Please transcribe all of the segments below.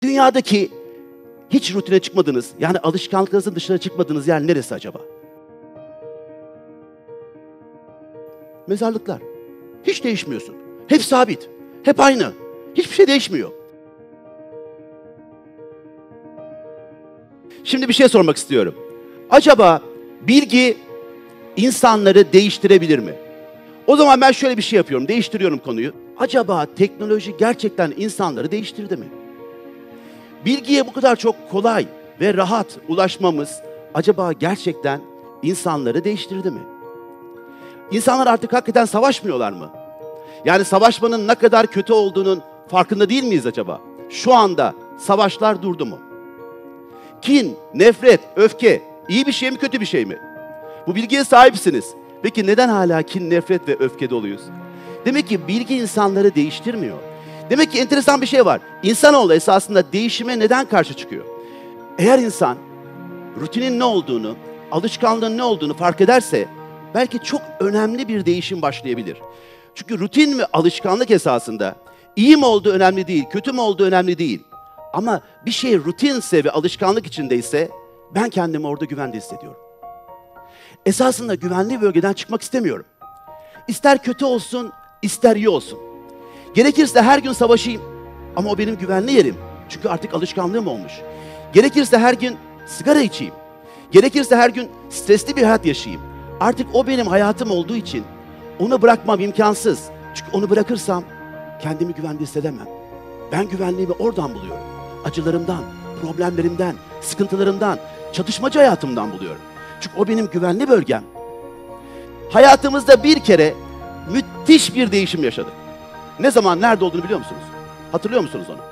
Dünyadaki hiç rutine çıkmadığınız, yani alışkanlıklarınızın dışına çıkmadığınız yer neresi acaba? Mezarlıklar. Hiç değişmiyorsun. Hep sabit. Hep aynı. Hiçbir şey değişmiyor. Şimdi bir şey sormak istiyorum. Acaba bilgi insanları değiştirebilir mi? O zaman ben şöyle bir şey yapıyorum, değiştiriyorum konuyu. Acaba teknoloji gerçekten insanları değiştirdi mi? Bilgiye bu kadar çok kolay ve rahat ulaşmamız acaba gerçekten insanları değiştirdi mi? İnsanlar artık hakikaten savaşmıyorlar mı? Yani savaşmanın ne kadar kötü olduğunun farkında değil miyiz acaba? Şu anda savaşlar durdu mu? Kin, nefret, öfke iyi bir şey mi kötü bir şey mi? Bu bilgiye sahipsiniz. Peki neden hala kin, nefret ve öfke doluyuz? Demek ki bilgi insanları değiştirmiyor. Demek ki enteresan bir şey var. İnsanoğlu esasında değişime neden karşı çıkıyor? Eğer insan rutinin ne olduğunu, alışkanlığın ne olduğunu fark ederse belki çok önemli bir değişim başlayabilir. Çünkü rutin ve alışkanlık esasında iyi mi olduğu önemli değil, kötü mü olduğu önemli değil. Ama bir şey rutinse ve alışkanlık içindeyse ben kendimi orada güvende hissediyorum. Esasında güvenli bölgeden çıkmak istemiyorum. İster kötü olsun, ister iyi olsun. Gerekirse her gün savaşayım ama o benim güvenli yerim. Çünkü artık alışkanlığım olmuş. Gerekirse her gün sigara içeyim. Gerekirse her gün stresli bir hayat yaşayayım. Artık o benim hayatım olduğu için onu bırakmam imkansız. Çünkü onu bırakırsam kendimi güvende hissedemem. Ben güvenliğimi oradan buluyorum. Acılarımdan, problemlerimden, sıkıntılarımdan, çatışmacı hayatımdan buluyorum. Çünkü o benim güvenli bölgem. Hayatımızda bir kere müthiş bir değişim yaşadık. Ne zaman, nerede olduğunu biliyor musunuz? Hatırlıyor musunuz onu?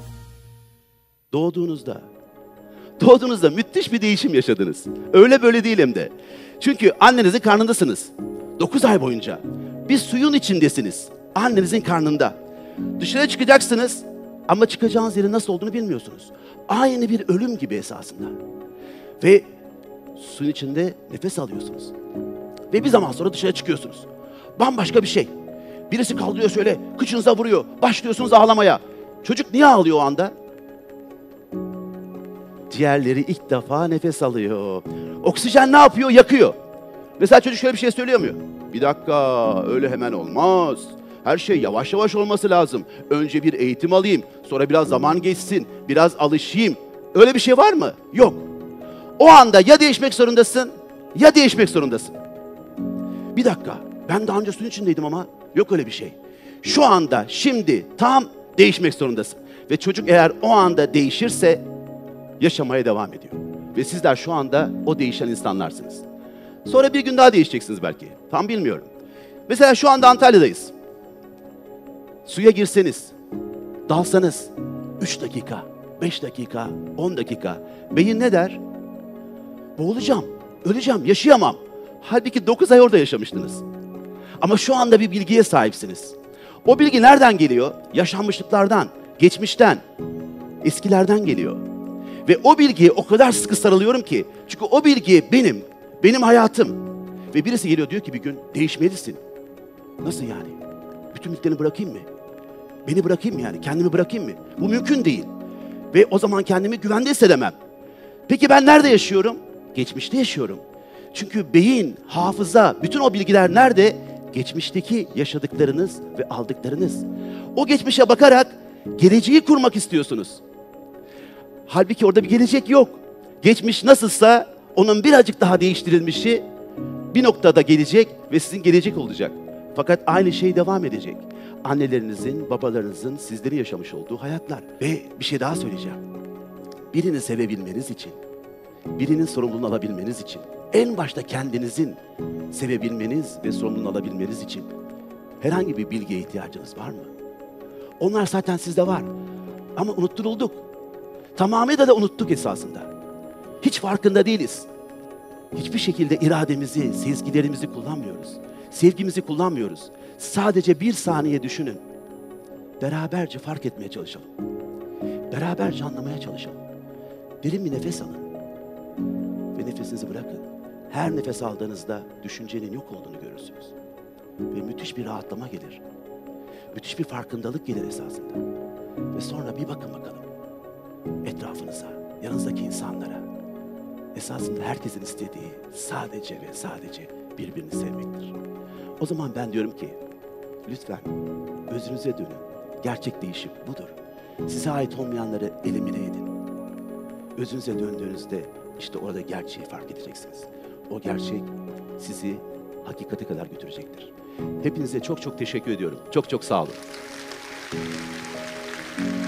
Doğduğunuzda müthiş bir değişim yaşadınız. Öyle böyle değil hem de. Çünkü annenizin karnındasınız. 9 ay boyunca. Bir suyun içindesiniz. Annenizin karnında. Dışarı çıkacaksınız ama çıkacağınız yerin nasıl olduğunu bilmiyorsunuz. Aynı bir ölüm gibi esasında. Ve suyun içinde nefes alıyorsunuz. Ve bir zaman sonra dışarı çıkıyorsunuz. Bambaşka bir şey. Birisi kaldırıyor şöyle, kıçınıza vuruyor. Başlıyorsunuz ağlamaya. Çocuk niye ağlıyor o anda? Ciğerleri ilk defa nefes alıyor. Oksijen ne yapıyor? Yakıyor. Mesela çocuk şöyle bir şey söylüyor mu? Bir dakika, öyle hemen olmaz. Her şey yavaş yavaş olması lazım. Önce bir eğitim alayım, sonra biraz zaman geçsin, biraz alışayım. Öyle bir şey var mı? Yok. O anda ya değişmek zorundasın, ya değişmek zorundasın. Bir dakika, ben daha önce suyun içindeydim ama yok öyle bir şey. Şu anda, şimdi tam değişmek zorundasın. Ve çocuk eğer o anda değişirse yaşamaya devam ediyor. Ve sizler şu anda o değişen insanlarsınız. Sonra bir gün daha değişeceksiniz belki. Tam bilmiyorum. Mesela şu anda Antalya'dayız. Suya girseniz, dalsanız 3 dakika, 5 dakika, 10 dakika. Beyin ne der? Boğulacağım, öleceğim, yaşayamam. Halbuki 9 ay orada yaşamıştınız. Ama şu anda bir bilgiye sahipsiniz. O bilgi nereden geliyor? Yaşanmışlıklardan, geçmişten, eskilerden geliyor. Ve o bilgiye o kadar sıkı sarılıyorum ki, çünkü o bilgi benim hayatım. Ve birisi geliyor diyor ki bir gün değişmelisin. Nasıl yani? Bütün bilgilerini bırakayım mı? Beni bırakayım mı yani? Kendimi bırakayım mı? Bu mümkün değil. Ve o zaman kendimi güvende hissedemem. Peki ben nerede yaşıyorum? Geçmişte yaşıyorum. Çünkü beyin, hafıza, bütün o bilgiler nerede? Geçmişteki yaşadıklarınız ve aldıklarınız. O geçmişe bakarak geleceği kurmak istiyorsunuz. Halbuki orada bir gelecek yok. Geçmiş nasılsa onun birazcık daha değiştirilmişi bir noktada gelecek ve sizin gelecek olacak. Fakat aynı şey devam edecek. Annelerinizin, babalarınızın sizleri yaşamış olduğu hayatlar. Ve bir şey daha söyleyeceğim. Birini sevebilmeniz için, birinin sorumluluğunu alabilmeniz için, en başta kendinizin sevebilmeniz ve sorumluluğunu alabilmeniz için herhangi bir bilgiye ihtiyacınız var mı? Onlar zaten sizde var. Ama unutturulduk. Tamamıyla da unuttuk esasında. Hiç farkında değiliz. Hiçbir şekilde irademizi, sezgilerimizi kullanmıyoruz. Sevgimizi kullanmıyoruz. Sadece bir saniye düşünün. Beraberce fark etmeye çalışalım. Beraberce anlamaya çalışalım. Derin bir nefes alın. Ve nefesinizi bırakın. Her nefes aldığınızda düşüncenin yok olduğunu görürsünüz. Ve müthiş bir rahatlama gelir. Müthiş bir farkındalık gelir esasında. Ve sonra bir bakın bakalım. etrafınıza, yanınızdaki insanlara. Esasında herkesin istediği sadece ve sadece birbirini sevmektir. O zaman ben diyorum ki, lütfen özünüze dönün. Gerçek değişim budur. Size ait olmayanları elimine edin. Özünüze döndüğünüzde işte orada gerçeği fark edeceksiniz. O gerçek sizi hakikate kadar götürecektir. Hepinize çok çok teşekkür ediyorum. Çok çok sağ olun.